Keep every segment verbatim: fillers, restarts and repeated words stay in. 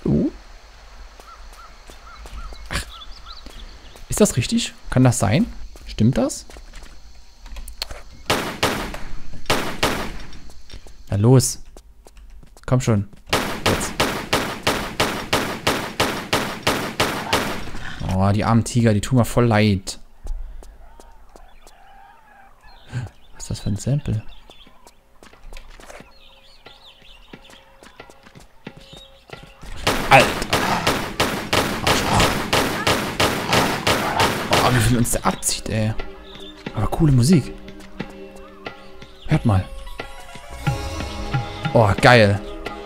Oh. Ach. Ist das richtig? Kann das sein? Stimmt das? Na los. Komm schon. Jetzt. Oh, die armen Tiger, die tun mir voll leid. Was ist das für ein Sample? Alter. Oh, wie viel uns der abzieht, ey. Aber coole Musik. Hört mal. Oh, geil.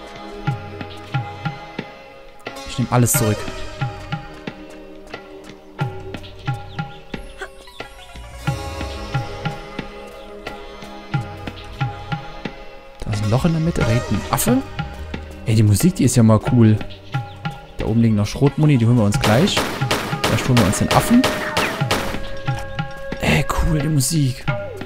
Ich nehme alles zurück. Da ist ein Loch in der Mitte. Da hinten ein Affe. Ey, die Musik, die ist ja mal cool. Da oben liegen noch Schrotmuni, die holen wir uns gleich. Da holen wir uns den Affen. Ey, cool, die Musik.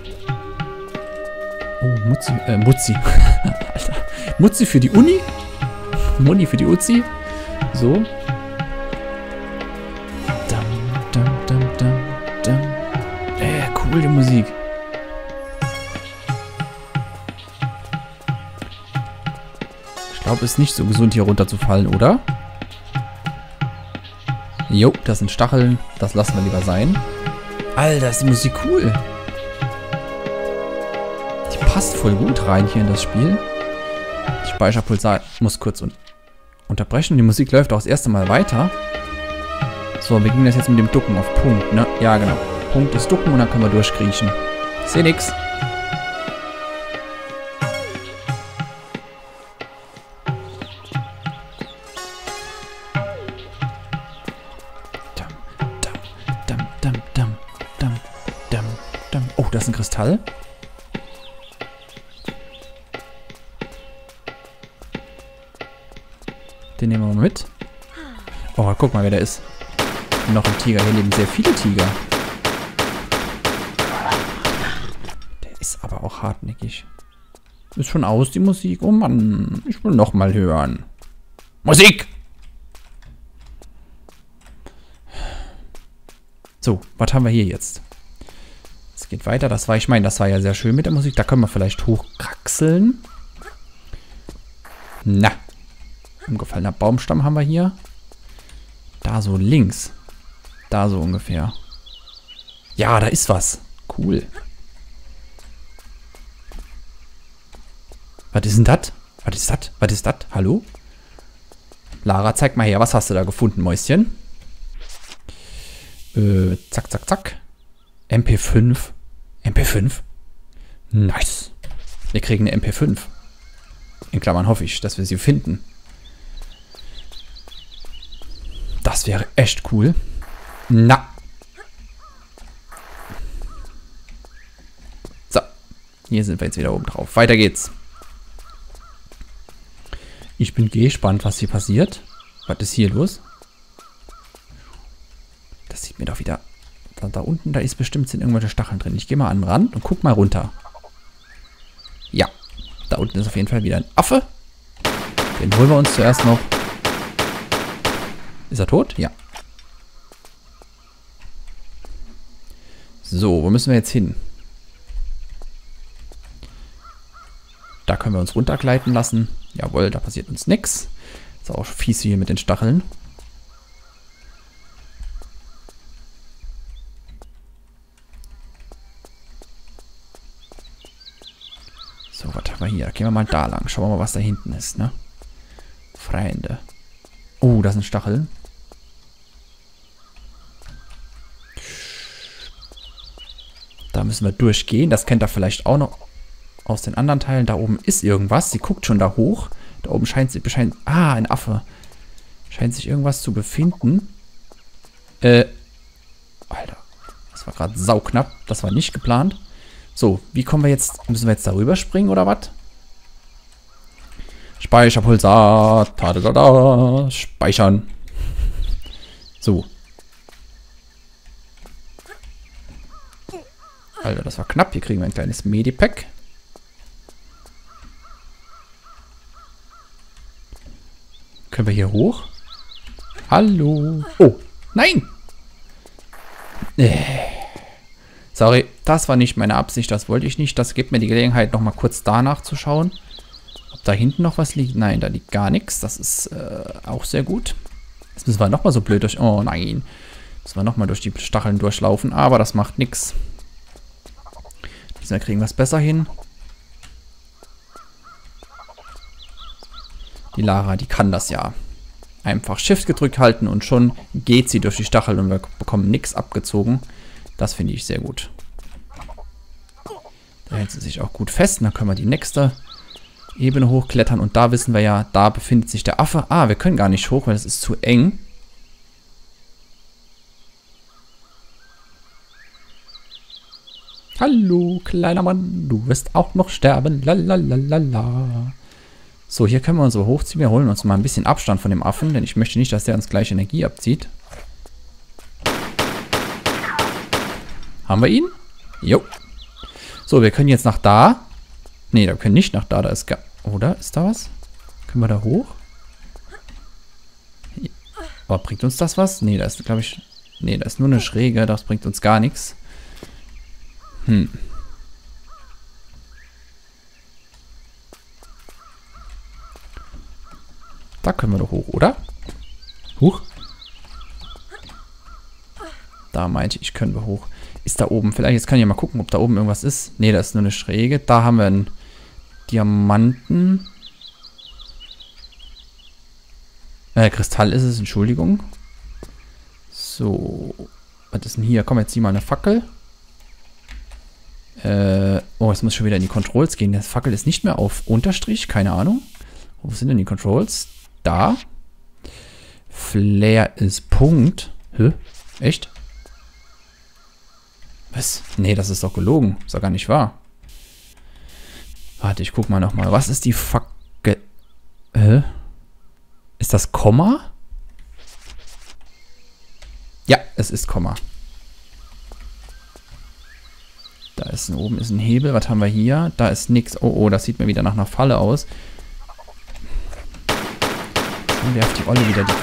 Oh, Mutzi. Äh, Mutzi. Alter. Mutzi für die Uni. Muni für die Uzi. So. Dum, dum, dum, dum, dum. Ey, cool, die Musik. Ich glaube, es ist nicht so gesund, hier runterzufallen, oder? Jo, das sind Stacheln. Das lassen wir lieber sein. Alter, ist die Musik cool. Die passt voll gut rein hier in das Spiel. Die Speicherpulsar muss kurz un unterbrechen. Die Musik läuft auch das erste Mal weiter. So, wir gehen das jetzt mit dem Ducken auf Punkt, ne? Ja, genau. Punkt ist Ducken und dann können wir durchkriechen. Ich sehe nix. Oh, das ist ein Kristall. Den nehmen wir mal mit. Oh, guck mal, wer da ist. Noch ein Tiger. Hier leben sehr viele Tiger. Der ist aber auch hartnäckig. Ist schon aus, die Musik. Oh Mann, ich will noch mal hören. Musik! So, was haben wir hier jetzt? Es geht weiter. Das war, ich meine, das war ja sehr schön mit der Musik. Da können wir vielleicht hochkraxeln. Na. Umgefallener Baumstamm haben wir hier. Da so links. Da so ungefähr. Ja, da ist was. Cool. Was ist denn das? Was ist das? Was ist das? Hallo? Lara, zeig mal her. Was hast du da gefunden, Mäuschen? Äh, zack, zack, zack. M P fünf. M P fünf? Nice. Wir kriegen eine M P fünf. In Klammern hoffe ich, dass wir sie finden. Das wäre echt cool. Na. So. Hier sind wir jetzt wieder oben drauf. Weiter geht's. Ich bin gespannt, was hier passiert. Was ist hier los? Das sieht mir doch wieder... Da, da unten, da ist bestimmt sind irgendwelche Stacheln drin. Ich gehe mal an den Rand und guck mal runter. Ja. Da unten ist auf jeden Fall wieder ein Affe. Den holen wir uns zuerst noch. Ist er tot? Ja. So, wo müssen wir jetzt hin? Da können wir uns runtergleiten lassen. Jawohl, da passiert uns nichts. Ist auch fies hier mit den Stacheln. So, was haben wir hier? Gehen wir mal da lang. Schauen wir mal, was da hinten ist, ne? Freunde. Oh, das sind Stacheln. Da müssen wir durchgehen. Das kennt ihr vielleicht auch noch aus den anderen Teilen. Da oben ist irgendwas. Sie guckt schon da hoch. Da oben scheint sie... Scheint, ah, ein Affe. Scheint sich irgendwas zu befinden. Äh. Alter. Das war gerade sauknapp. Das war nicht geplant. So, wie kommen wir jetzt... Müssen wir jetzt darüber springen oder was? Speicherpulsar. Da, da, da, da. Speichern. So. Alter, das war knapp. Hier kriegen wir ein kleines Medipack. Können wir hier hoch? Hallo. Oh, nein. Äh. Sorry, das war nicht meine Absicht. Das wollte ich nicht. Das gibt mir die Gelegenheit, nochmal kurz danach zu schauen. Ob da hinten noch was liegt? Nein, da liegt gar nichts. Das ist äh, auch sehr gut. Jetzt müssen wir nochmal so blöd durch... Oh nein. Müssen wir nochmal durch die Stacheln durchlaufen. Aber das macht nichts. Diesmal kriegen wir es besser hin. Die Lara, die kann das ja. Einfach Shift gedrückt halten und schon geht sie durch die Stacheln und wir bekommen nichts abgezogen. Das finde ich sehr gut. Da hält sie sich auch gut fest. Und dann können wir die nächste Ebene hochklettern. Und da wissen wir ja, da befindet sich der Affe. Ah, wir können gar nicht hoch, weil es ist zu eng. Hallo, kleiner Mann. Du wirst auch noch sterben. Lalalala. So, hier können wir uns so hochziehen. Wir holen uns mal ein bisschen Abstand von dem Affen, denn ich möchte nicht, dass der uns gleich Energie abzieht. Haben wir ihn? Jo. So, wir können jetzt nach da. Ne, wir können nicht nach da. Da ist gar... Oder? Ist da was? Können wir da hoch? Aber bringt uns das was? Ne, da ist, glaube ich... Ne, da ist nur eine Schräge. Das bringt uns gar nichts. Hm. Da können wir doch hoch, oder? Hoch. Da meinte ich, können wir hoch. Ist da oben, vielleicht, jetzt kann ich ja mal gucken, ob da oben irgendwas ist. Ne, da ist nur eine Schräge. Da haben wir einen Diamanten. Äh, Kristall ist es, Entschuldigung. So. Was ist denn hier? Komm, jetzt zieh mal eine Fackel. Äh, oh, jetzt muss ich schon wieder in die Controls gehen. Die Fackel ist nicht mehr auf Unterstrich, keine Ahnung. Wo sind denn die Controls? Da. Flare ist Punkt. Hä? Echt? Was? Nee, das ist doch gelogen. Ist doch gar nicht wahr. Warte, ich guck mal nochmal. Was ist die Fackel? Hä? Ist das Komma? Ja, es ist Komma. Da ist oben ist ein Hebel. Was haben wir hier? Da ist nix. Oh, oh, das sieht mir wieder nach einer Falle aus. Dann werft die Olle wieder die,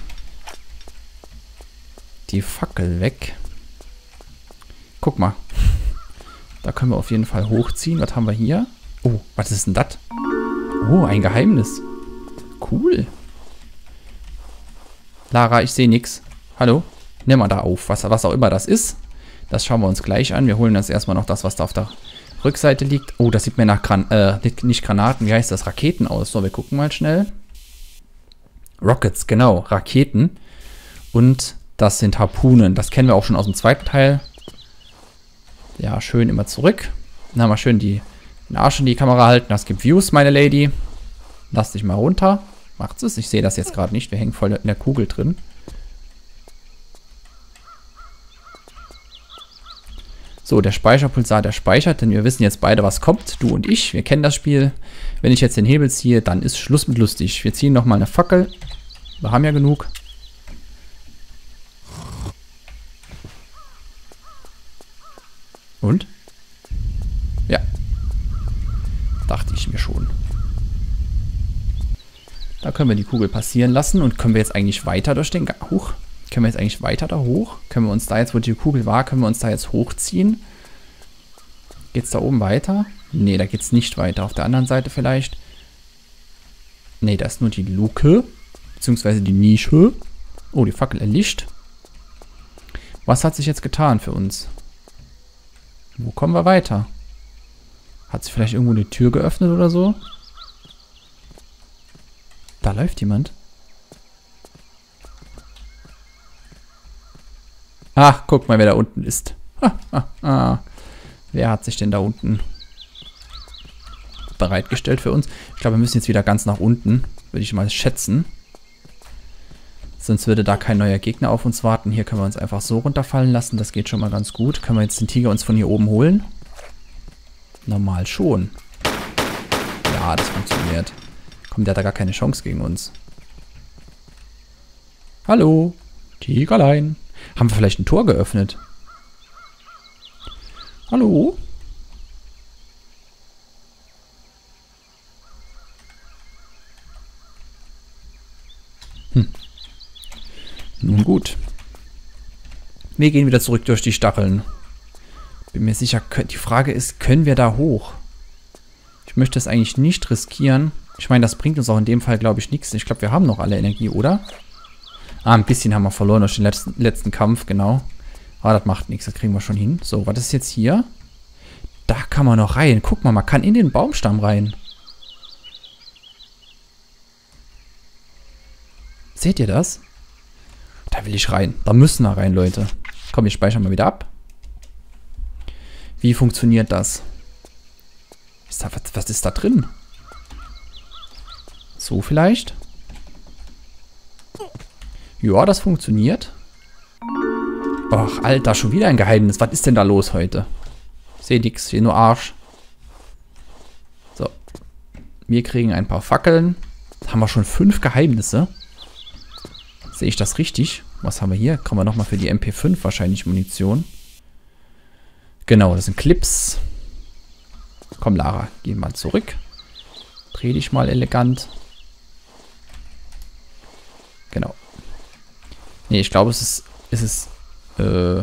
die Fackel weg. Guck mal. Da können wir auf jeden Fall hochziehen. Was haben wir hier? Oh, was ist denn das? Oh, ein Geheimnis. Cool. Lara, ich sehe nichts. Hallo? Nimm mal da auf. Was, was auch immer das ist. Das schauen wir uns gleich an. Wir holen uns erstmal noch das, was da auf der Rückseite liegt. Oh, das sieht mir nach Gran äh, nicht Granaten, wie heißt das? Raketen aus. So, wir gucken mal schnell. Rockets, genau. Raketen. Und das sind Harpunen. Das kennen wir auch schon aus dem zweiten Teil. Ja, schön immer zurück. Dann haben wir schön die, den Arsch in die Kamera halten. Das gibt Views, meine Lady. Lass dich mal runter. Macht's es? Ich sehe das jetzt gerade nicht. Wir hängen voll in der Kugel drin. So, der Speicherpulsar, der speichert, denn wir wissen jetzt beide, was kommt. Du und ich, wir kennen das Spiel. Wenn ich jetzt den Hebel ziehe, dann ist Schluss mit lustig. Wir ziehen nochmal eine Fackel. Wir haben ja genug. Und? Ja. Dachte ich mir schon. Da können wir die Kugel passieren lassen. Und können wir jetzt eigentlich weiter durch den Gang... Huch. Können wir jetzt eigentlich weiter da hoch? Können wir uns da jetzt, wo die Kugel war, können wir uns da jetzt hochziehen? Geht's da oben weiter? Nee, da geht's nicht weiter. Auf der anderen Seite vielleicht. Nee, da ist nur die Luke. Beziehungsweise die Nische. Oh, die Fackel erlischt. Was hat sich jetzt getan für uns? Wo kommen wir weiter? Hat sich vielleicht irgendwo eine Tür geöffnet oder so? Da läuft jemand. Ach, guck mal, wer da unten ist. Ah, ah, ah. Wer hat sich denn da unten bereitgestellt für uns? Ich glaube, wir müssen jetzt wieder ganz nach unten, würde ich mal schätzen. Sonst würde da kein neuer Gegner auf uns warten. Hier können wir uns einfach so runterfallen lassen. Das geht schon mal ganz gut. Können wir jetzt den Tiger uns von hier oben holen? Normal schon. Ja, das funktioniert. Komm, der hat da gar keine Chance gegen uns. Hallo, Tigerlein. Haben wir vielleicht ein Tor geöffnet? Hallo? Gut. Wir gehen wieder zurück durch die Stacheln. Bin mir sicher, die Frage ist, können wir da hoch? Ich möchte es eigentlich nicht riskieren. Ich meine, das bringt uns auch in dem Fall, glaube ich, nichts. Ich glaube, wir haben noch alle Energie, oder? Ah, ein bisschen haben wir verloren durch den letzten, letzten Kampf, genau. Aber das macht nichts, das kriegen wir schon hin. So, was ist jetzt hier? Da kann man noch rein. Guck mal, man kann in den Baumstamm rein. Seht ihr das? Da will ich rein. Da müssen wir rein, Leute. Komm, wir speichern mal wieder ab. Wie funktioniert das? Ist da, was, was ist da drin? So vielleicht? Ja, das funktioniert. Ach, Alter, schon wieder ein Geheimnis. Was ist denn da los heute? Ich sehe nix, hier nur Arsch. So. Wir kriegen ein paar Fackeln. Jetzt haben wir schon fünf Geheimnisse. Sehe ich das richtig? Was haben wir hier? Kommen wir nochmal für die M P fünf wahrscheinlich Munition. Genau, das sind Clips. Komm, Lara, geh mal zurück. Dreh dich mal elegant. Genau. Nee, ich glaube, es ist, es ist, äh...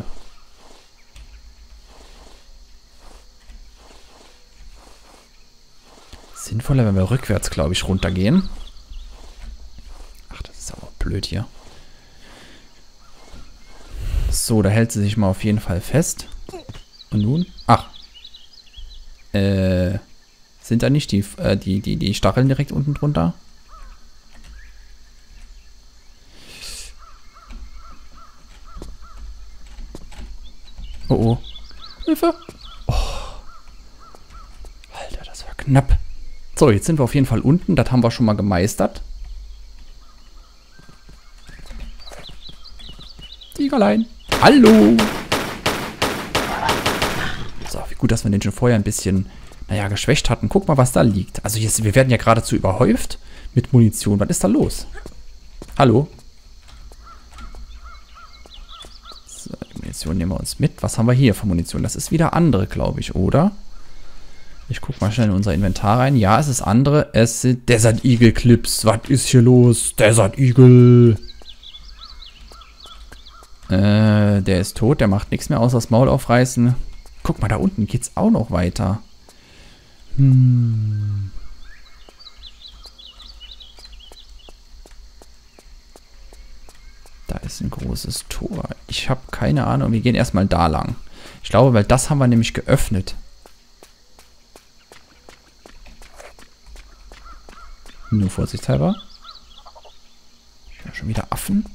sinnvoller, wenn wir rückwärts, glaube ich, runtergehen. Ach, das ist aber blöd hier. So, da hält sie sich mal auf jeden Fall fest. Und nun? Ach. Äh, sind da nicht die, äh, die, die, die Stacheln direkt unten drunter? Oh oh. Hilfe! Oh. Alter, das war knapp. So, jetzt sind wir auf jeden Fall unten. Das haben wir schon mal gemeistert. Tigerlein. Hallo! So, wie gut, dass wir den schon vorher ein bisschen, naja, geschwächt hatten. Guck mal, was da liegt. Also jetzt, wir werden ja geradezu überhäuft mit Munition. Was ist da los? Hallo? So, die Munition nehmen wir uns mit. Was haben wir hier für Munition? Das ist wieder andere, glaube ich, oder? Ich gucke mal schnell in unser Inventar rein. Ja, es ist andere. Es sind Desert Eagle Clips. Was ist hier los? Desert Eagle. Äh, der ist tot. Der macht nichts mehr außer das Maul aufreißen. Guck mal, da unten geht's auch noch weiter. Hm. Da ist ein großes Tor. Ich habe keine Ahnung. Wir gehen erstmal da lang. Ich glaube, weil das haben wir nämlich geöffnet. Nur vorsichtshalber. Ja, schon wieder Affen.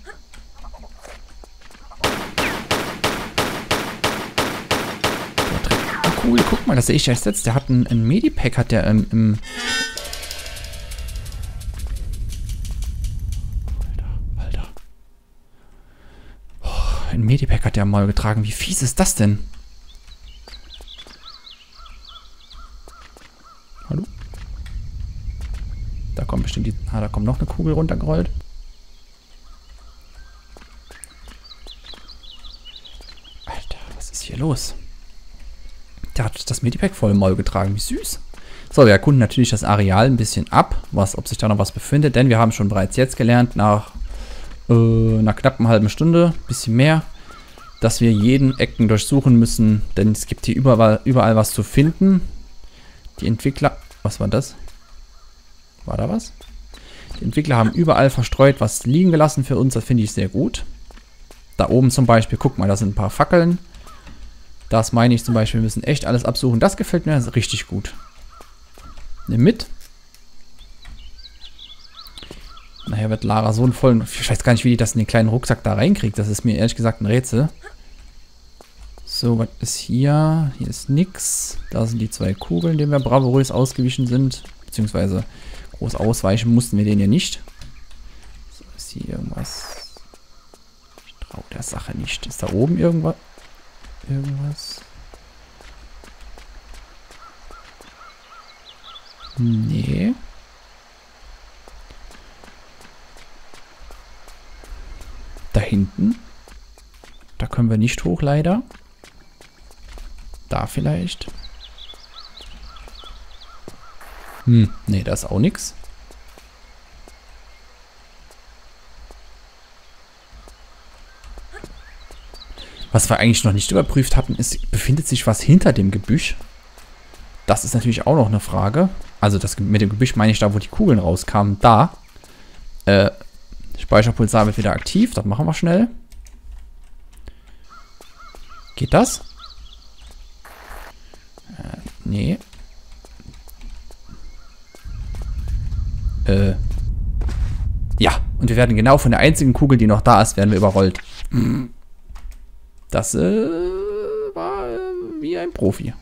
Oh, cool, guck mal, das sehe ich erst jetzt. Der hat ein, ein Medipack, hat der ähm, im... Alter, Alter. Oh, ein Medipack hat der mal getragen. Wie fies ist das denn? Hallo? Da kommt bestimmt die... Ah, da kommt noch eine Kugel runtergerollt. Alter, was ist hier los? Der hat das Medipack voll im Maul getragen. Wie süß. So, wir erkunden natürlich das Areal ein bisschen ab, was, ob sich da noch was befindet. Denn wir haben schon bereits jetzt gelernt, nach äh, einer knappen halben Stunde, bisschen mehr, dass wir jeden Ecken durchsuchen müssen. Denn es gibt hier überall, überall was zu finden. Die Entwickler... Was war das? War da was? Die Entwickler haben überall verstreut was liegen gelassen für uns. Das finde ich sehr gut. Da oben zum Beispiel, guck mal, da sind ein paar Fackeln. Das meine ich zum Beispiel, wir müssen echt alles absuchen. Das gefällt mir richtig gut. Nimm mit. Nachher wird Lara so einen vollen... Ich weiß gar nicht, wie die das in den kleinen Rucksack da reinkriegt. Das ist mir ehrlich gesagt ein Rätsel. So, was ist hier? Hier ist nix. Da sind die zwei Kugeln, denen wir bravourös ausgewichen sind. Beziehungsweise groß ausweichen mussten wir denen ja nicht. So, ist hier irgendwas... Ich traue der Sache nicht. Ist da oben irgendwas? Irgendwas? Nee. Da hinten. Da können wir nicht hoch, leider. Da vielleicht. Hm, nee, da ist auch nichts. Was wir eigentlich noch nicht überprüft hatten, ist, befindet sich was hinter dem Gebüsch? Das ist natürlich auch noch eine Frage. Also das mit dem Gebüsch meine ich da, wo die Kugeln rauskamen. Da. Äh, Speicherpulsar wird wieder aktiv. Das machen wir schnell. Geht das? Äh, nee. Äh. Ja, und wir werden genau von der einzigen Kugel, die noch da ist, werden wir überrollt. Das äh, war äh, wie ein Profi.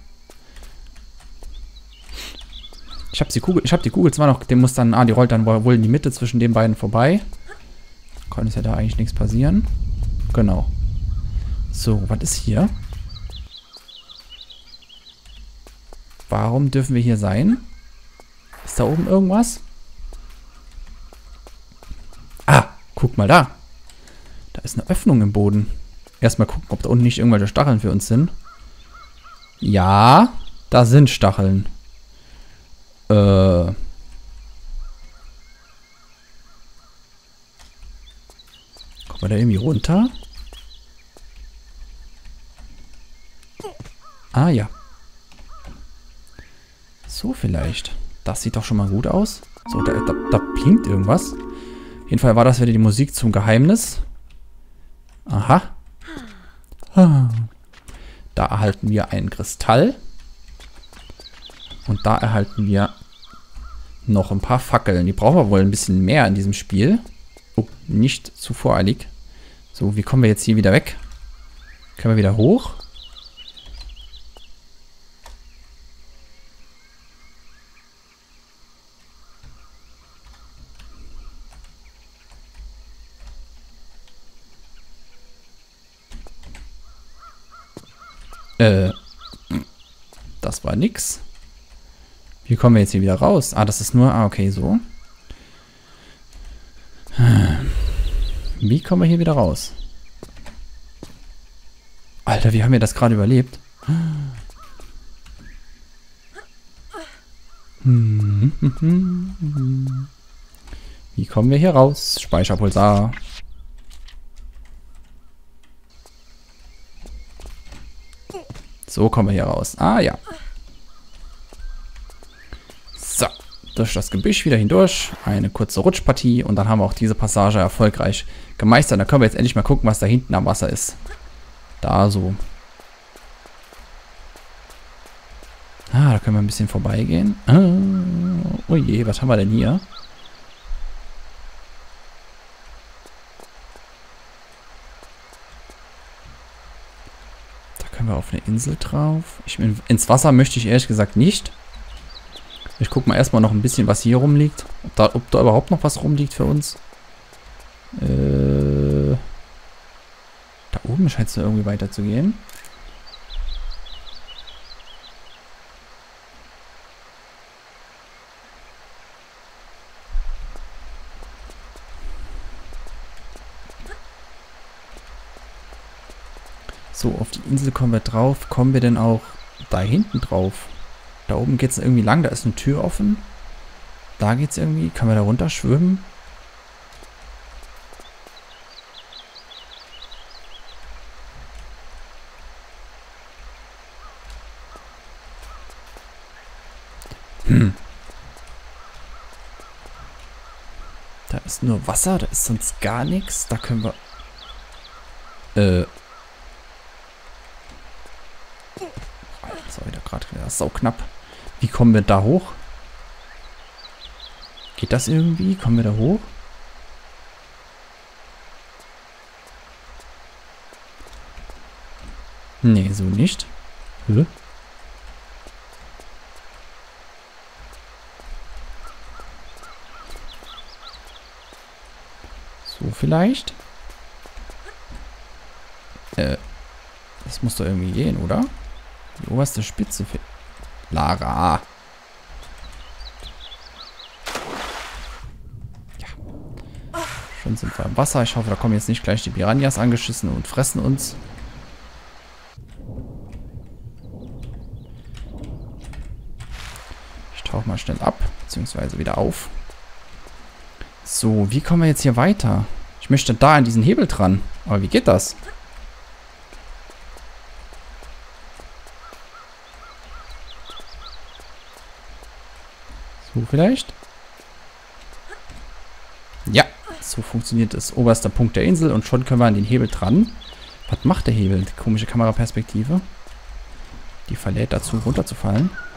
Ich habe die Kugel, ich habe die Kugel zwar noch, dem muss dann, ah, die rollt dann wohl in die Mitte zwischen den beiden vorbei. Kann ja da eigentlich nichts passieren. Genau. So, was ist hier? Warum dürfen wir hier sein? Ist da oben irgendwas? Ah, guck mal da. Da ist eine Öffnung im Boden. Erstmal gucken, ob da unten nicht irgendwelche Stacheln für uns sind. Ja, da sind Stacheln. Äh. Kommen wir da irgendwie runter? Ah, ja. So vielleicht. Das sieht doch schon mal gut aus. So, da, da, da blinkt irgendwas. Auf jeden Fall war das wieder die Musik zum Geheimnis. Aha. Da erhalten wir einen Kristall. Und da erhalten wir noch ein paar Fackeln. Die brauchen wir wohl ein bisschen mehr in diesem Spiel. Oh, nicht zu voreilig. So, wie kommen wir jetzt hier wieder weg? Können wir wieder hoch? Äh, das war nix. Wie kommen wir jetzt hier wieder raus? Ah, das ist nur... Ah, okay, so. Wie kommen wir hier wieder raus? Alter, wie haben wir das gerade überlebt? Wie kommen wir hier raus? Speicherpulsar. So kommen wir hier raus. Ah, ja. So, durch das Gebüsch wieder hindurch. Eine kurze Rutschpartie und dann haben wir auch diese Passage erfolgreich gemeistert. Da können wir jetzt endlich mal gucken, was da hinten am Wasser ist. Da so. Ah, da können wir ein bisschen vorbeigehen. Ah, oh je, was haben wir denn hier? Da können wir auf eine Insel drauf. Ich, ins Wasser möchte ich ehrlich gesagt nicht. Ich gucke mal erstmal noch ein bisschen, was hier rumliegt. Ob da, ob da überhaupt noch was rumliegt für uns. Äh, da oben scheint es irgendwie weiter zu gehen. So, auf die Insel kommen wir drauf. Kommen wir denn auch da hinten drauf? Da oben geht es irgendwie lang. Da ist eine Tür offen. Da geht es irgendwie. Kann man da runter schwimmen? Hm. Da ist nur Wasser. Da ist sonst gar nichts. Da können wir... Äh... Sorry, da gerade wieder sau knapp. Wie kommen wir da hoch? Geht das irgendwie? Kommen wir da hoch? Nee, so nicht. Hä? So vielleicht? Äh, das muss doch irgendwie gehen, oder? Die oberste Spitze für Lara. Ja. Schon sind wir im Wasser. Ich hoffe, da kommen jetzt nicht gleich die Piranhas angeschissen und fressen uns. Ich tauche mal schnell ab, beziehungsweise wieder auf. So, wie kommen wir jetzt hier weiter? Ich möchte da an diesen Hebel dran. Aber wie geht das? So vielleicht? Ja, so funktioniert es. Oberster Punkt der Insel und schon können wir an den Hebel dran. Was macht der Hebel? Die komische Kameraperspektive. Die verlädt dazu, runterzufallen.